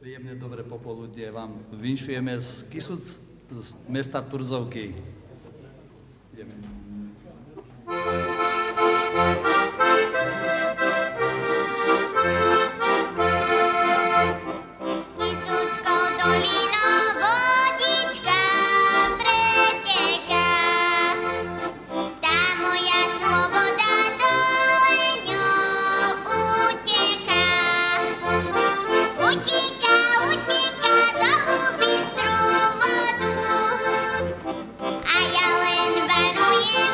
Príjemne dobré popoludnie vám vinšujeme z Kisúc, z mesta Turzovky. Ideme. A ja len banujem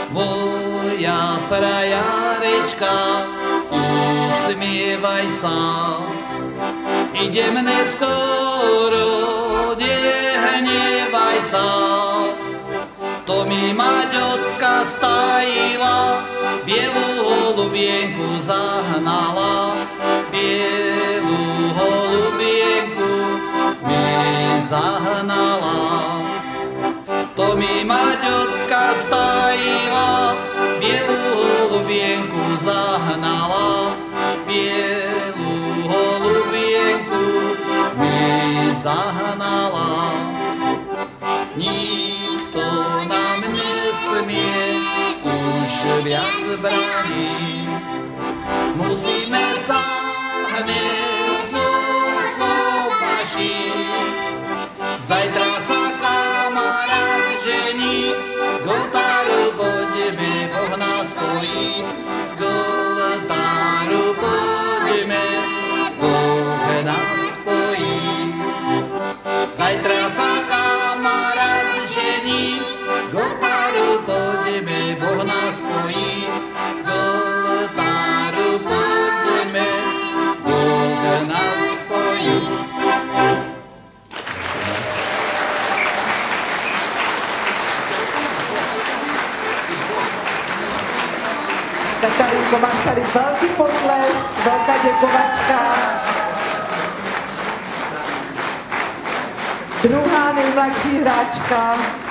Moja frajarečka, usmievaj sa. Idem neskoro, nehnevaj sa. To mi Maďotka stajila, bielú holubienku zahnala. Bielú holubienku mi zahnala. To mi Maďotka stajila, bielú holubienku zahnala. Bielú holubienku mi zahnala. Nikto nám nesmie už viac brániť. Musíme sa hneď zosobašiť. Zajtra sa kamarát žení, k oltáru poďme, Boh nás spojí. K oltáru poďme, Boh nás spojí. Zajtra sa kamarát žení, k oltáru poďme, Boh nás spojí. K oltáru poďme, Boh nás spojí. Katarínko, máš tady veľký potlesk, veľká děkovačka. Druhá nejmladší hráčka.